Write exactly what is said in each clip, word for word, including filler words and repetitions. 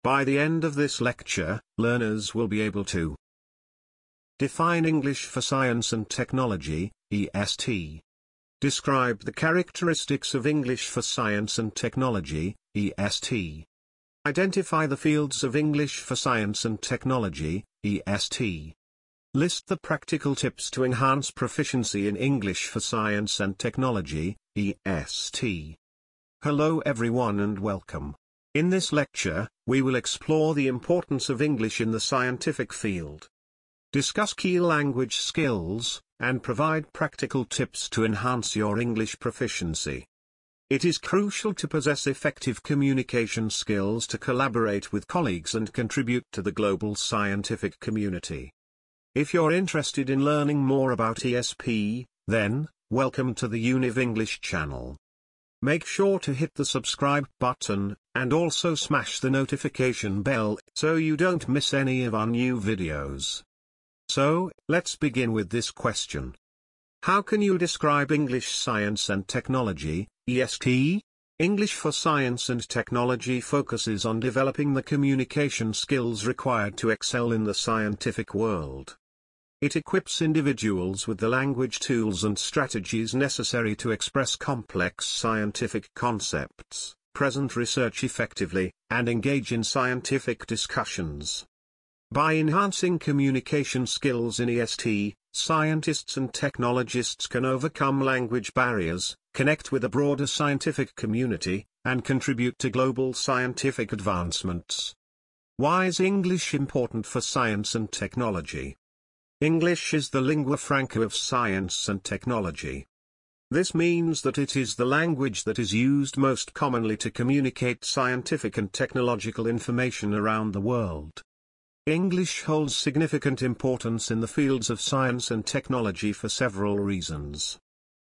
By the end of this lecture, learners will be able to define English for science and technology, E S T. Describe the characteristics of English for science and technology, E S T. Identify the fields of English for science and technology, E S T. List the practical tips to enhance proficiency in English for science and technology, E S T. Hello everyone and welcome. In this lecture, we will explore the importance of English in the scientific field, discuss key language skills, and provide practical tips to enhance your English proficiency. It is crucial to possess effective communication skills to collaborate with colleagues and contribute to the global scientific community. If you're interested in learning more about E S P, then, welcome to the UNIV-ENGLISH channel. Make sure to hit the subscribe button, and also smash the notification bell, so you don't miss any of our new videos. So, let's begin with this question. How can you describe English science and technology, E S T? English for science and technology focuses on developing the communication skills required to excel in the scientific world. It equips individuals with the language tools and strategies necessary to express complex scientific concepts, present research effectively, and engage in scientific discussions. By enhancing communication skills in E S T, scientists and technologists can overcome language barriers, connect with a broader scientific community, and contribute to global scientific advancements. Why is English important for science and technology? English is the lingua franca of science and technology. This means that it is the language that is used most commonly to communicate scientific and technological information around the world. English holds significant importance in the fields of science and technology for several reasons.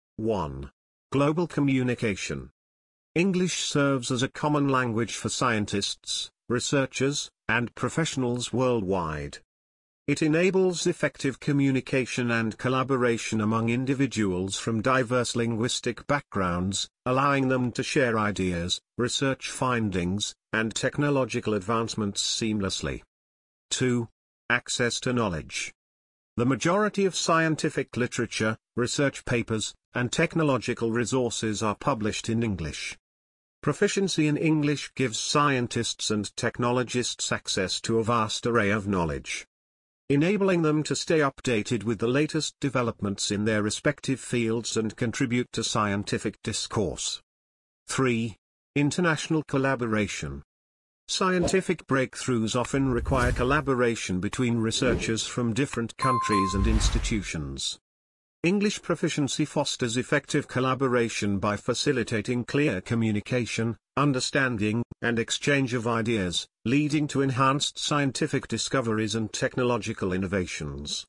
one. Global communication. English serves as a common language for scientists, researchers, and professionals worldwide. It enables effective communication and collaboration among individuals from diverse linguistic backgrounds, allowing them to share ideas, research findings, and technological advancements seamlessly. two. Access to knowledge. The majority of scientific literature, research papers, and technological resources are published in English. Proficiency in English gives scientists and technologists access to a vast array of knowledge, enabling them to stay updated with the latest developments in their respective fields and contribute to scientific discourse. three. International collaboration. Scientific breakthroughs often require collaboration between researchers from different countries and institutions. English proficiency fosters effective collaboration by facilitating clear communication, understanding, and exchange of ideas, leading to enhanced scientific discoveries and technological innovations.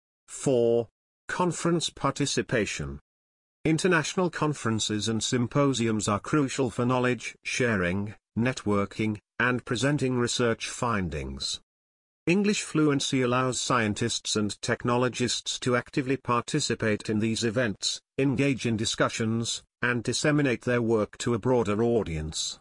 four. Conference participation. International conferences and symposiums are crucial for knowledge sharing, networking, and presenting research findings. English fluency allows scientists and technologists to actively participate in these events, engage in discussions, and disseminate their work to a broader audience.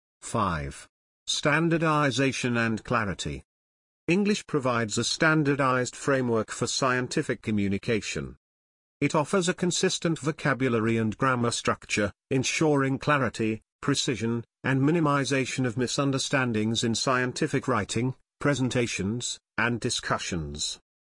five. Standardization and clarity. English provides a standardized framework for scientific communication. It offers a consistent vocabulary and grammar structure, ensuring clarity, precision, and minimization of misunderstandings in scientific writing, presentations, and discussions.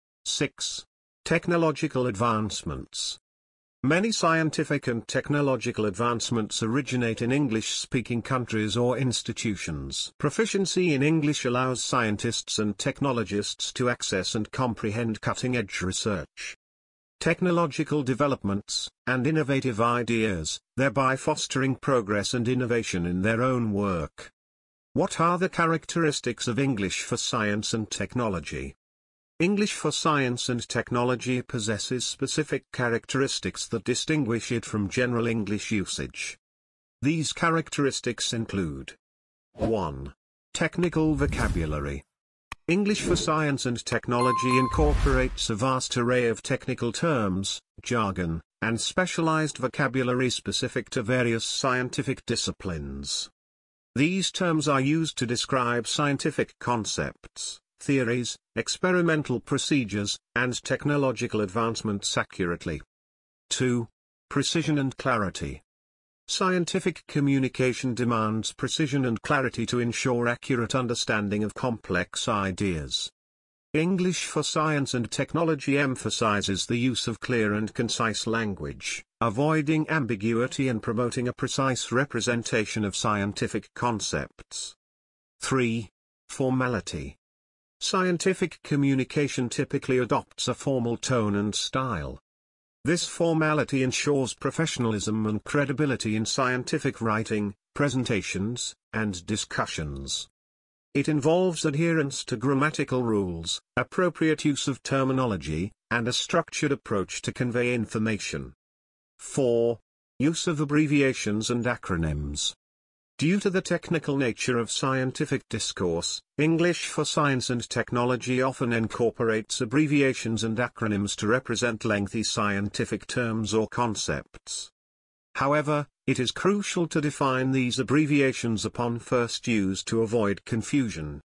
six. Technological advancements. Many scientific and technological advancements originate in English-speaking countries or institutions. Proficiency in English allows scientists and technologists to access and comprehend cutting-edge research, technological developments, and innovative ideas, thereby fostering progress and innovation in their own work. What are the characteristics of English for science and technology? English for science and technology possesses specific characteristics that distinguish it from general English usage. These characteristics include: one. Technical vocabulary. English for science and technology incorporates a vast array of technical terms, jargon, and specialized vocabulary specific to various scientific disciplines. These terms are used to describe scientific concepts, theories, experimental procedures, and technological advancements accurately. two. Precision and clarity. Scientific communication demands precision and clarity to ensure accurate understanding of complex ideas. English for Science and Technology emphasizes the use of clear and concise language, avoiding ambiguity and promoting a precise representation of scientific concepts. three. Formality. Scientific communication typically adopts a formal tone and style. This formality ensures professionalism and credibility in scientific writing, presentations, and discussions. It involves adherence to grammatical rules, appropriate use of terminology, and a structured approach to convey information. four. Use of abbreviations and acronyms. Due to the technical nature of scientific discourse, English for Science and Technology often incorporates abbreviations and acronyms to represent lengthy scientific terms or concepts. However, it is crucial to define these abbreviations upon first use to avoid confusion.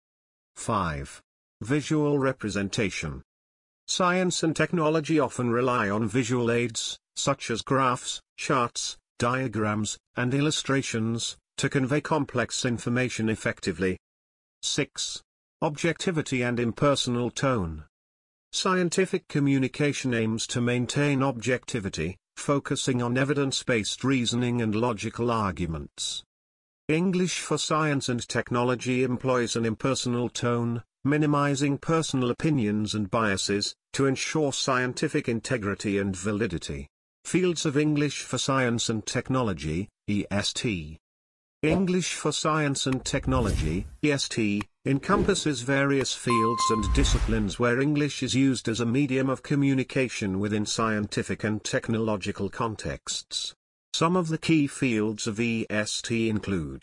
five. Visual representation. Science and technology often rely on visual aids, such as graphs, charts, diagrams, and illustrations, to convey complex information effectively. six. Objectivity and impersonal tone. Scientific communication aims to maintain objectivity, focusing on evidence-based reasoning and logical arguments. English for Science and Technology employs an impersonal tone, minimizing personal opinions and biases, to ensure scientific integrity and validity. Fields of English for Science and Technology, E S T. English for Science and Technology, E S T, encompasses various fields and disciplines where English is used as a medium of communication within scientific and technological contexts. Some of the key fields of E S T include: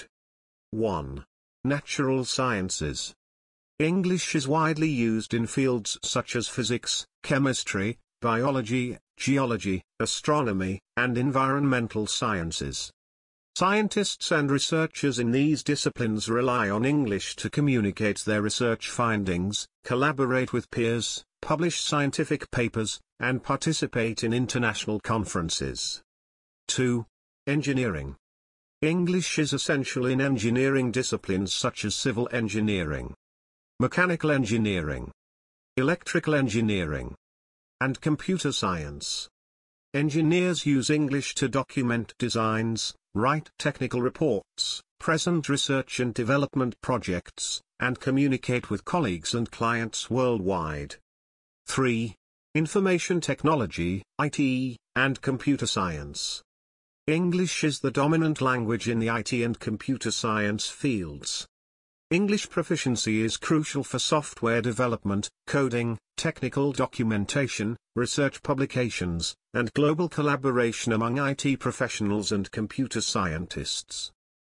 one. Natural sciences. English is widely used in fields such as physics, chemistry, biology, geology, astronomy, and environmental sciences. Scientists and researchers in these disciplines rely on English to communicate their research findings, collaborate with peers, publish scientific papers, and participate in international conferences. two. Engineering. English is essential in engineering disciplines such as civil engineering, mechanical engineering, electrical engineering, and computer science. Engineers use English to document designs, write technical reports, present research and development projects, and communicate with colleagues and clients worldwide. three. Information technology, I T, and computer science. English is the dominant language in the I T and computer science fields. English proficiency is crucial for software development, coding, technical documentation, research publications, and global collaboration among I T professionals and computer scientists.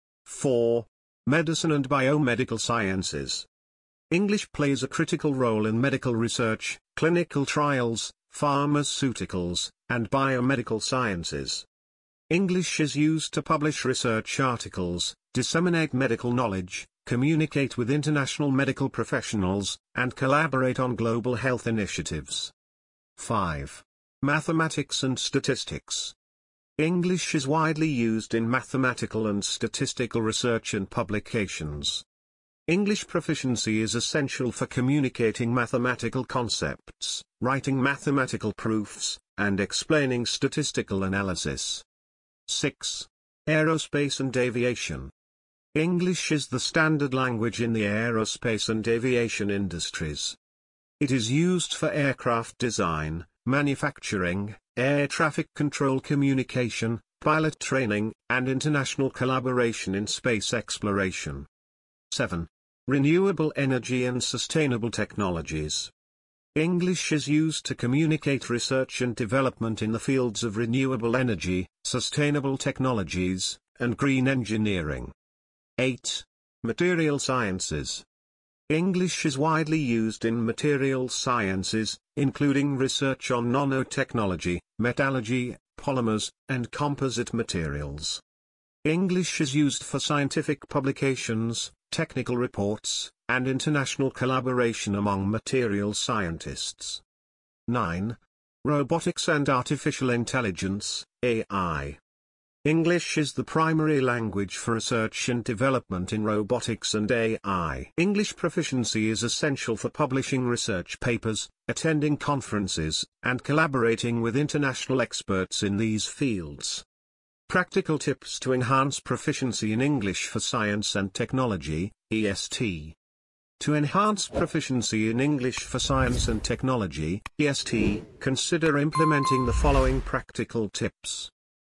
four. Medicine and biomedical sciences. English plays a critical role in medical research, clinical trials, pharmaceuticals, and biomedical sciences. English is used to publish research articles, disseminate medical knowledge, communicate with international medical professionals, and collaborate on global health initiatives. five. Mathematics and statistics. English is widely used in mathematical and statistical research and publications. English proficiency is essential for communicating mathematical concepts, writing mathematical proofs, and explaining statistical analysis. six. Aerospace and aviation. English is the standard language in the aerospace and aviation industries. It is used for aircraft design, manufacturing, air traffic control communication, pilot training, and international collaboration in space exploration. seven. Renewable energy and sustainable technologies. English is used to communicate research and development in the fields of renewable energy, sustainable technologies, and green engineering. eight. Material sciences. English is widely used in material sciences, including research on nanotechnology, metallurgy, polymers, and composite materials. English is used for scientific publications, technical reports, and international collaboration among material scientists. nine. Robotics and artificial intelligence, A I. English is the primary language for research and development in robotics and A I. English proficiency is essential for publishing research papers, attending conferences, and collaborating with international experts in these fields. Practical tips to enhance proficiency in English for science and technology, E S T. To enhance proficiency in English for science and technology, E S T, consider implementing the following practical tips.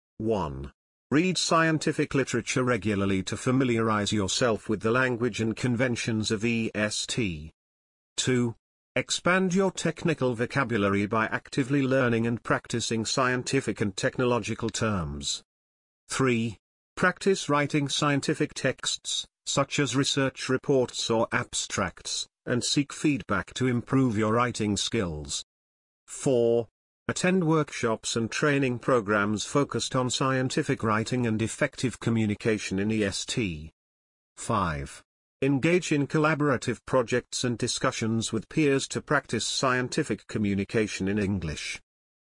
one. Read scientific literature regularly to familiarize yourself with the language and conventions of E S T. two. Expand your technical vocabulary by actively learning and practicing scientific and technological terms. three. Practice writing scientific texts, such as research reports or abstracts, and seek feedback to improve your writing skills. four. Attend workshops and training programs focused on scientific writing and effective communication in E S T. five. Engage in collaborative projects and discussions with peers to practice scientific communication in English.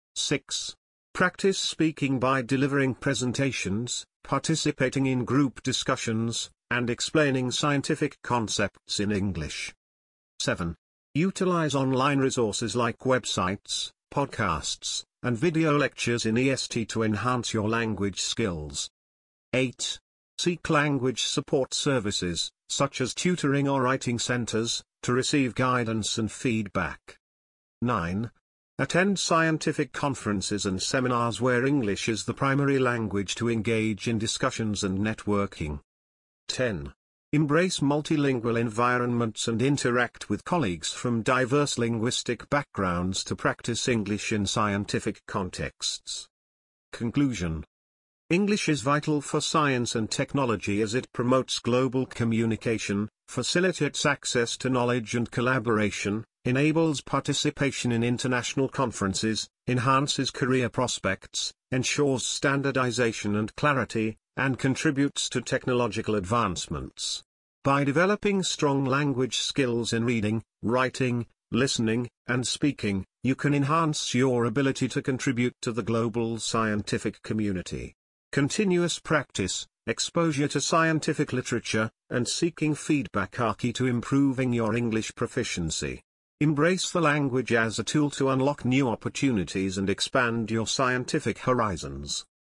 six. Practice speaking by delivering presentations, participating in group discussions, and explaining scientific concepts in English. seven. Utilize online resources like websites, podcasts, and video lectures in E S T to enhance your language skills. eight. Seek language support services, such as tutoring or writing centers, to receive guidance and feedback. nine. Attend scientific conferences and seminars where English is the primary language to engage in discussions and networking. ten. Embrace multilingual environments and interact with colleagues from diverse linguistic backgrounds to practice English in scientific contexts. Conclusion. English is vital for science and technology as it promotes global communication, facilitates access to knowledge and collaboration, enables participation in international conferences, enhances career prospects, ensures standardization and clarity, and contributes to technological advancements. By developing strong language skills in reading, writing, listening, and speaking, you can enhance your ability to contribute to the global scientific community. Continuous practice, exposure to scientific literature, and seeking feedback are key to improving your English proficiency. Embrace the language as a tool to unlock new opportunities and expand your scientific horizons.